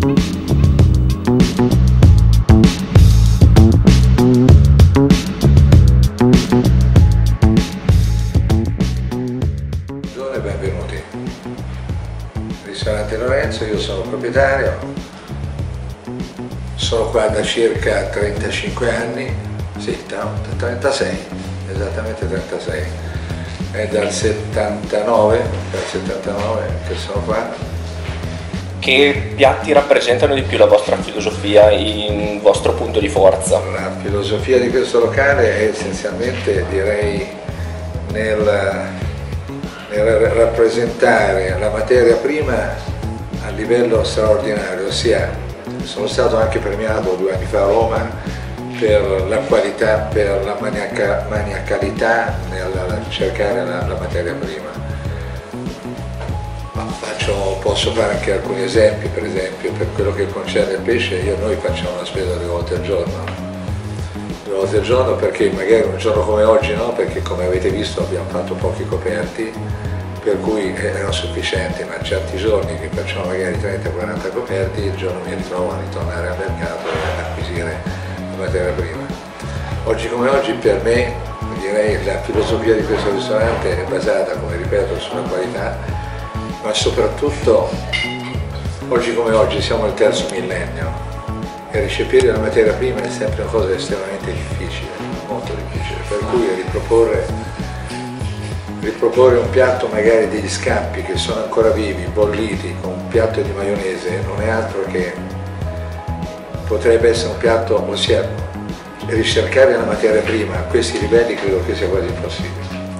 Buongiorno e benvenuti. Ristorante Lorenzo, io sono proprietario, sono qua da circa 35 anni, sì, 36, esattamente 36, è dal 79 che sono qua. Che piatti rappresentano di più la vostra filosofia, il vostro punto di forza? La filosofia di questo locale è essenzialmente, direi, nel rappresentare la materia prima a livello straordinario, ossia sono stato anche premiato 2 anni fa a Roma per la qualità, per la maniacalità nel cercare la materia prima. Posso fare anche alcuni esempi, per esempio per quello che concerne il pesce, noi facciamo una spesa 2 volte al giorno. 2 volte al giorno perché magari un giorno come oggi no, perché come avete visto abbiamo fatto pochi coperti, per cui era sufficiente, ma certi giorni che facciamo magari 30-40 coperti, il giorno mi ritrovo a ritornare al mercato e ad acquisire la materia prima. Oggi come oggi per me, direi, la filosofia di questo ristorante è basata, come ripeto, sulla qualità, ma soprattutto oggi come oggi siamo nel 3° millennio e recepire la materia prima è sempre una cosa estremamente difficile, molto difficile, per cui riproporre un piatto magari degli scampi che sono ancora vivi, bolliti, con un piatto di maionese non è altro che potrebbe essere un piatto, ossia ricercare la materia prima a questi livelli credo che sia quasi impossibile.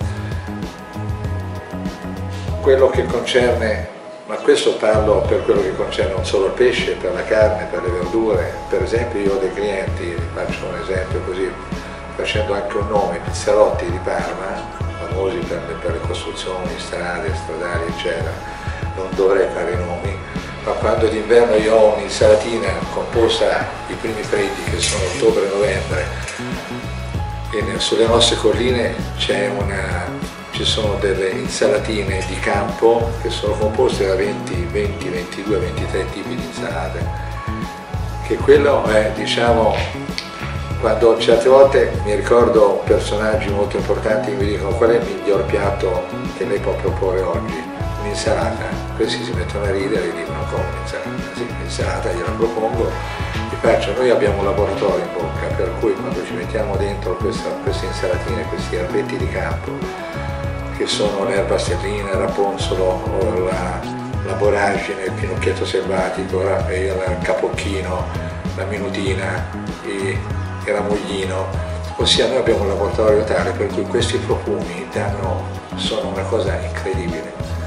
Quello che concerne, ma questo parlo per quello che concerne non solo il pesce, per la carne, per le verdure, per esempio io ho dei clienti, faccio un esempio così, facendo anche un nome, Pizzarotti di Parma, famosi per le costruzioni, strade, stradali eccetera, non dovrei fare i nomi, ma quando d'inverno io ho un'insalatina composta i primi freddi che sono ottobre-novembre e sulle nostre colline ci sono delle insalatine di campo che sono composte da 20, 22, 23 tipi di insalate, che quello è, diciamo, quando certe volte mi ricordo personaggi molto importanti che mi dicono qual è il miglior piatto che lei può proporre oggi? Un'insalata. Questi si mettono a ridere e dicono come un'insalata? Sì, l'insalata gliela propongo, vi faccio, noi abbiamo un laboratorio in bocca, per cui quando ci mettiamo dentro queste insalatine, questi erbetti di campo, che sono l'erba sterlina, il raponsolo, la voragine, il finocchietto selvatico, il capocchino, la minutina, il ramoglino, ossia noi abbiamo un laboratorio tale per cui questi profumi sono una cosa incredibile.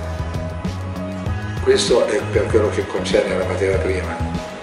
Questo è per quello che concerne la materia prima.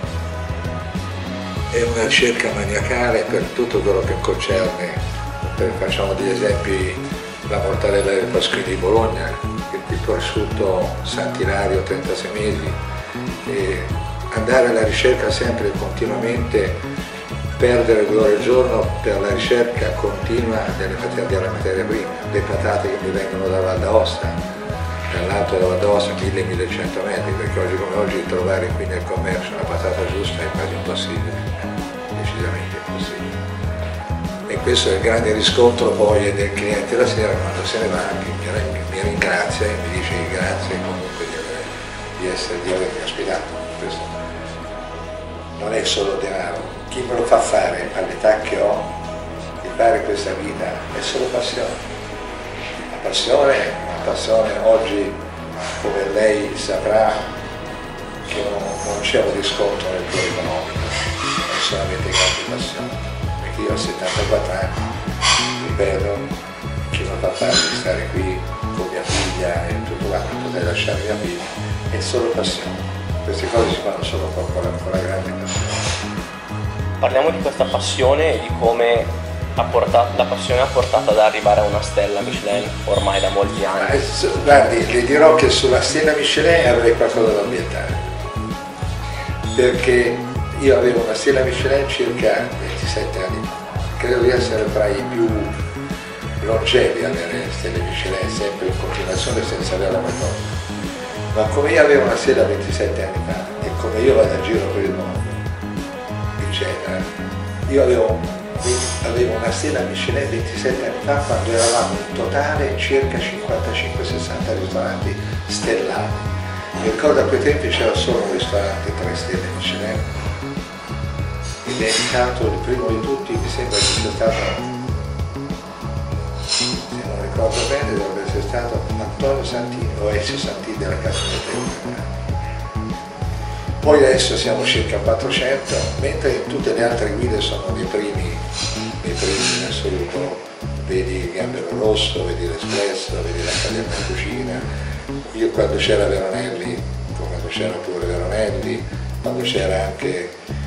È una ricerca maniacale per tutto quello che concerne, facciamo degli esempi, la mortadella del Pasquini di Bologna, il prosciutto Sant'Ilario 36 mesi, e andare alla ricerca sempre continuamente, perdere 2 ore al giorno per la ricerca continua della materia prima, le patate che mi vengono da Val d'Aosta, dall'alto della Val d'Aosta 1000-1100 metri, perché oggi come oggi trovare qui nel commercio una patata giusta è quasi impossibile, decisamente impossibile. E questo è il grande riscontro poi del cliente la sera quando se ne va, mi ringrazia e mi dice grazie comunque di avermi ospitato. Questo non è solo denaro, chi me lo fa fare all'età che ho di fare questa vita è solo passione. La passione oggi, come lei saprà, che non c'è un riscontro nel piano economico, è solamente grande passione. Io ho 74 anni, ripeto, chi non fa fare di stare qui con mia figlia e tutto quanto, potrei lasciare mia figlia, è solo passione. Queste cose si fanno solo con la grande passione. Parliamo di questa passione e di come la passione ha portato ad arrivare a una stella Michelin ormai da molti anni. Guardi, le dirò che sulla stella Michelin avrei qualcosa da ambientare, perché io avevo una stella Michelin circa 27 anni fa, credo di essere tra i più longevi a avere stelle Michelin, sempre in continuazione senza averla mai tolta. Ma come io avevo una stella 27 anni fa e dove io vado a giro per il mondo, eccetera. Io avevo una stella Michelin 27 anni fa, quando eravamo in totale circa 55-60 ristoranti stellati. Mi ricordo a quei tempi c'era solo un ristorante 3 stelle Michelin, ed è stato il primo di tutti, mi sembra che sia stato, se non ricordo bene, dovrebbe essere stato Antonio Santini o Ezio Santini della Casa del. Poi adesso siamo circa 400, mentre in tutte le altre guide sono dei primi in assoluto. Vedi il Gambero Rosso, vedi l'Espresso, vedi l'Accademia Cucina. Io quando c'era Veronelli, quando c'era pure Veronelli, quando c'era anche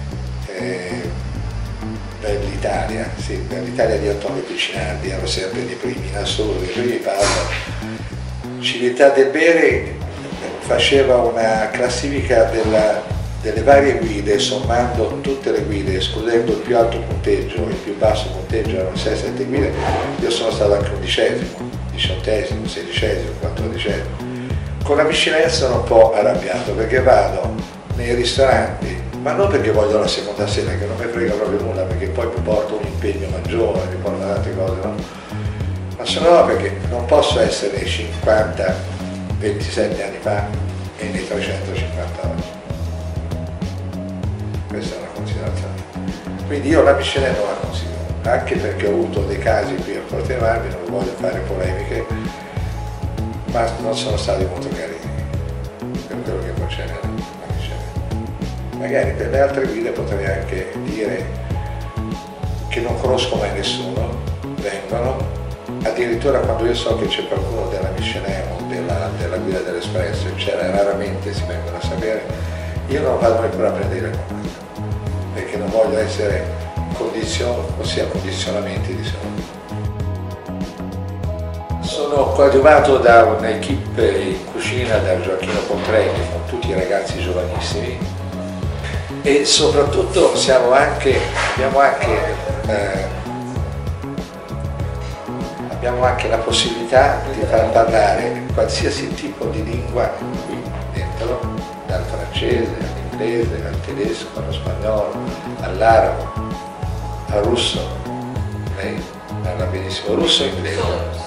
l'Italia, sì, l'Italia di Antonio Piccinardi, ero sempre dei primi in assoluto. I primi parlo. Civiltà del Bere faceva una classifica delle varie guide, sommando tutte le guide, escludendo il più alto punteggio e il più basso punteggio, erano 6-7 guide. Io sono stato anche 11°, 18°, 16°, 14°. Con la Michelin sono un po' arrabbiato perché vado nei ristoranti, ma non perché voglio la seconda sera, che non mi frega proprio nulla, perché poi mi porto un impegno maggiore, mi porto tante cose, no? Ma se no perché non posso essere nei 50, 27 anni fa e nei 350 oggi. Questa è una considerazione. Quindi io la Michelin non la considero, anche perché ho avuto dei casi qui a Portomarmi, non voglio fare polemiche, ma non sono stati molto carini per quello che concerne la Michelin. Magari per le altre guide potrei anche dire che non conosco mai nessuno, vengono, addirittura quando io so che c'è qualcuno della Michelin o della guida dell'Espresso, eccetera, raramente si vengono a sapere, io non vado neppure a prendere il comando, perché non voglio essere condizionamenti di secondo. Sono coadiuvato da un'equipe in cucina, da Gioacchino Comprelli, con tutti i ragazzi giovanissimi, e soprattutto abbiamo anche la possibilità di far parlare qualsiasi tipo di lingua qui dentro, dal francese all'inglese, al tedesco, allo spagnolo, all'arabo, al russo. Lei parla benissimo russo e inglese.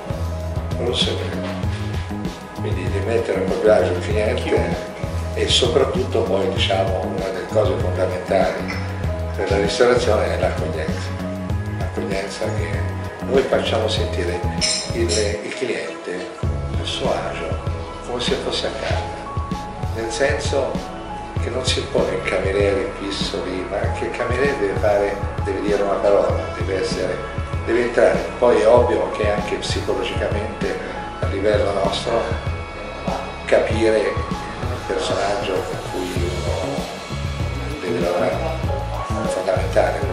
Quindi di mettere a proprio agio il cliente, e soprattutto poi diciamo una delle cose fondamentali per la ristorazione è l'accoglienza. L'accoglienza che noi facciamo sentire il cliente a suo agio, come se fosse a casa, nel senso che non si pone il cameriere fisso lì, ma anche il cameriere deve dire una parola, deve entrare. Poi è ovvio che anche psicologicamente a livello nostro capire il personaggio con cui uno deve lavorare è fondamentale.